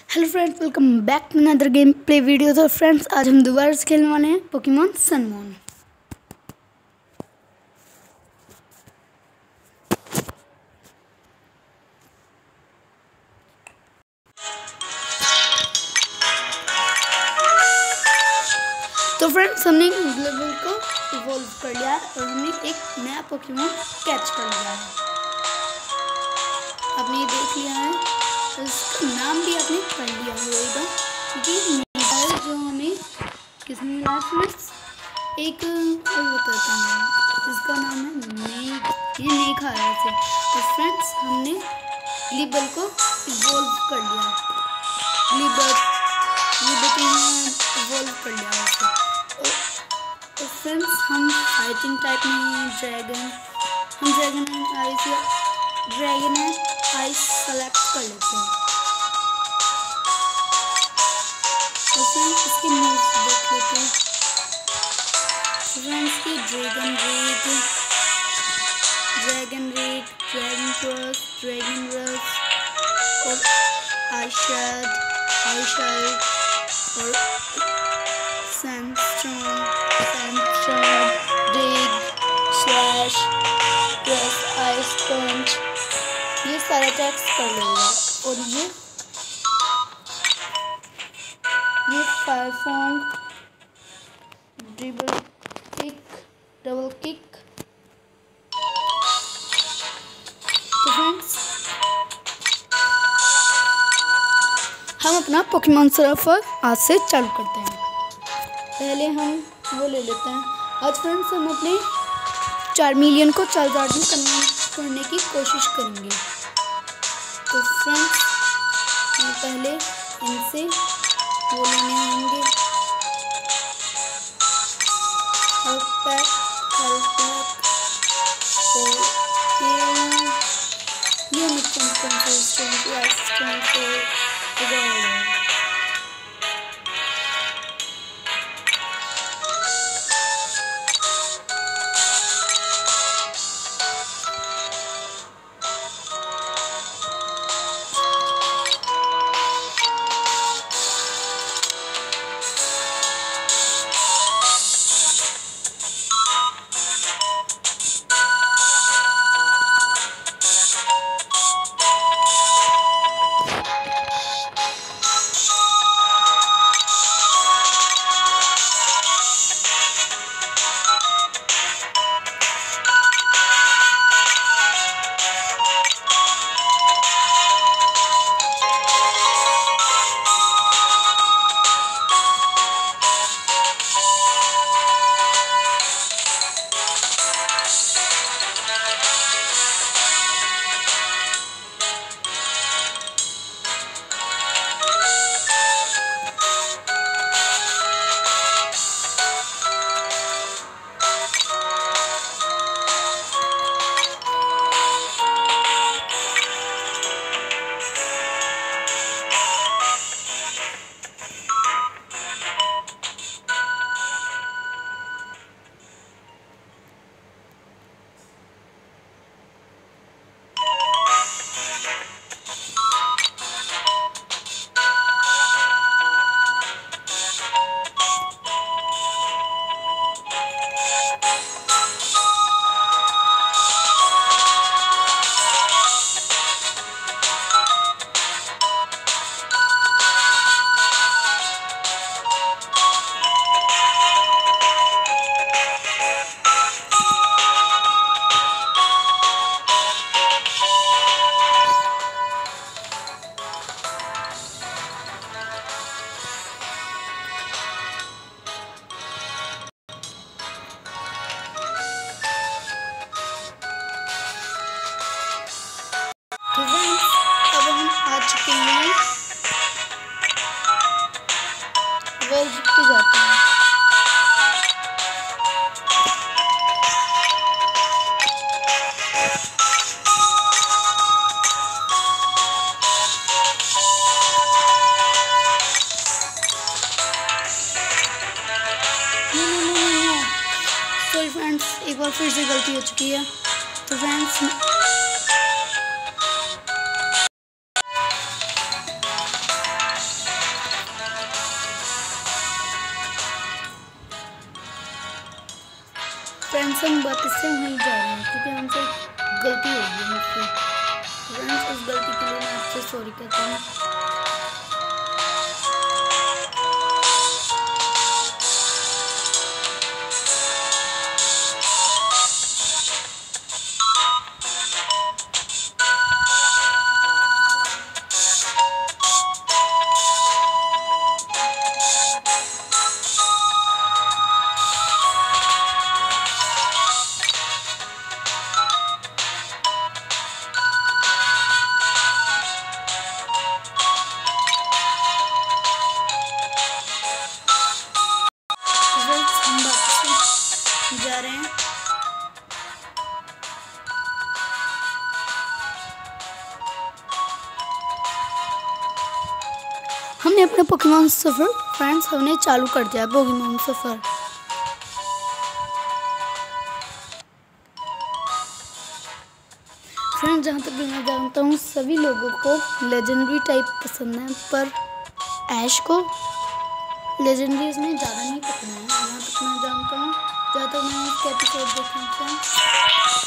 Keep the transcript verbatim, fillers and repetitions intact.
Hello friends, welcome back to another game play video. तो friends, आज हम दोबारा से खेलने वाले हैं पोकेमॉन सन मून। तो फ्रेंड्स, हमने ग्लेबल को इवॉल्व कर लिया है और हमने एक नया पोकेमॉन कैच कर लिया है। आपने ये देख लिया है, तो इसका नाम भी आपने पढ़ लिया होगा, क्योंकि जो हमें किसने मिला है फ्रेंड्स, एक और बताते हैं, इसका नाम है नेक। ये नेक आया से। तो फ्रेंड्स, हमने ग्लिबल को इवॉल्व कर लिया। ग्लिबल इवॉल्व कर लिया है। तो फ्रेंड्स, हम फाइटिंग टाइप में ड्रैगन हम ड्रैगन आइस या ड्रैगन आइस सेलेक्ट कर लेते हैं। तो फ्रेंड्स, इसके मूव्स देख लेते हैं। फ्रेंड्स, की dragon red dragon red dragon cross dragon rush और आईशैड आईशैड और sandstone sandstone dig slash plus ice punch, ये सारे अटैक्स कर लेगा। और ये ये fire fang, dribble kick, double kick. तो फ्रेंड्स, हम अपना पोकेमॉन सर्फर आज से चालू करते हैं। पहले हम वो ले लेते हैं। आज फ्रेंड्स, हम अपने चार्मिलियन को चार्जार्ड में कन्वर्ट करने की कोशिश करेंगे। तो फ्रेंड्स, हम पहले इनसे वो लेने होंगे हेल्थ पैक हेल्थ पैक और ये ये मिक्सचर कंसिस्टेंसी आइसक्रीम से उगाएंगे। जाते हैं। सॉरी फ्रेंड्स, एक बार फिर से गलती हो चुकी है। तो फ्रेंड्स, फ्रेंड्स हम वापस से वहीं जा रहे हैं क्योंकि हमसे गलती हो गई मुझसे। फ्रेंड्स उस गलती के लिए मैं आपसे सॉरी कहता हूँ। जा रहे हैं हमने अपना पोकेमॉन सफर फ्रेंड्स हमने चालू कर दिया पोकेमॉन सफर। फ्रेंड्स जहाँ तक भी मैं जानता हूँ सभी लोगों को लेजेंडरी टाइप पसंद है, पर ऐश को लेजेंडरी इसमें ज़्यादा नहीं पसंद है। जहाँ तक मैं जानता हूँ, जहाँ तक मैंने इसके एपिसोड देखे हैं